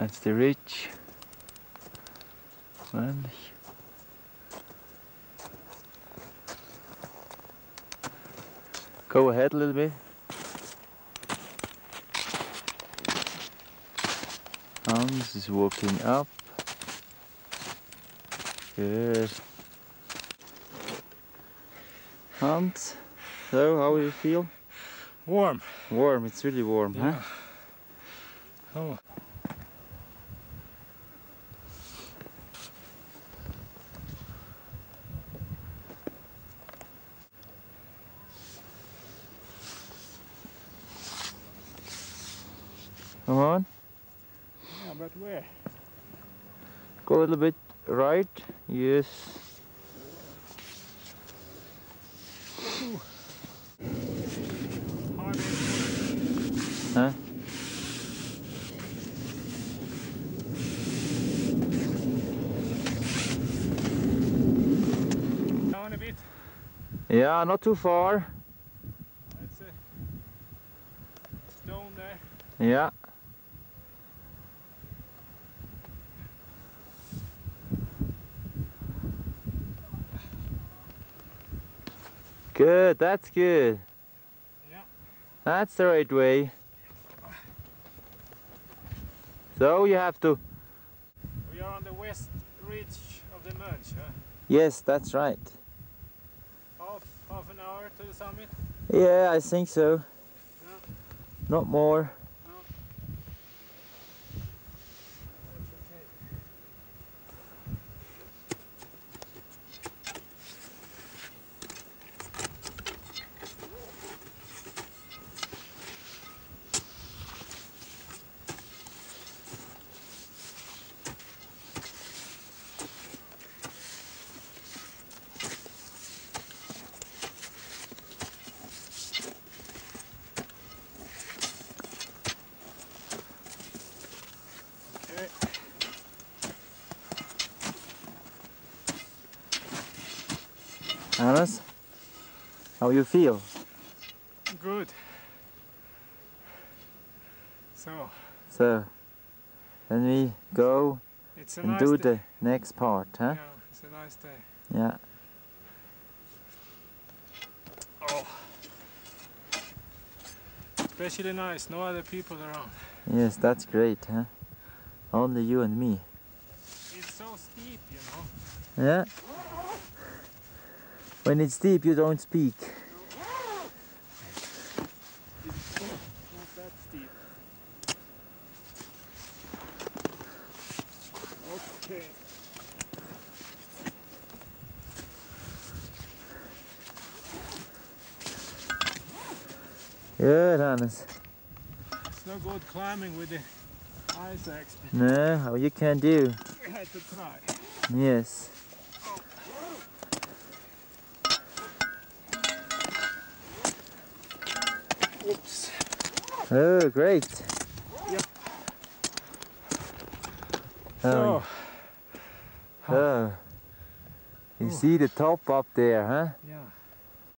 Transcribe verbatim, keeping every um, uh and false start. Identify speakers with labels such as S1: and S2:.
S1: That's the ridge. Mönch. Go ahead a little bit. Hans is walking up. Good. Hans, so how do you feel?
S2: Warm.
S1: Warm, it's really warm,
S2: Yeah.
S1: huh?
S2: Oh.
S1: Come on.
S2: Yeah, but where?
S1: Go a little bit right. Yes.
S2: Ooh.
S1: Huh?
S2: Down a bit.
S1: Yeah, not too far.
S2: That's a stone there.
S1: Yeah. Good, that's good.
S2: Yeah.
S1: That's the right way. So you have to...
S2: We are on the west ridge of the Mönch, huh?
S1: Yes, that's right.
S2: Half, half an hour to the summit?
S1: Yeah, I think so.
S2: No.
S1: Not more.
S2: No. That's okay. Okay.
S1: Hannes, how you feel?
S2: Good. So,
S1: So, then we go
S2: it's a
S1: and
S2: nice
S1: do
S2: day.
S1: the next part, huh?
S2: Yeah, it's a nice day.
S1: Yeah.
S2: Oh. Especially nice, no other people around.
S1: Yes, that's great, huh? Only you and me.
S2: It's so steep, you know.
S1: Yeah. When it's deep, you don't speak.
S2: It's not that steep. Okay.
S1: Good, Hannes.
S2: It's no good climbing with the ice axe.
S1: No, how you can do.
S2: We had to try.
S1: Yes.
S2: Oops.
S1: Oh, great.
S2: Yep.
S1: Oh,
S2: So,
S1: oh. You
S2: Ooh.
S1: see the top up there, huh?
S2: yeah.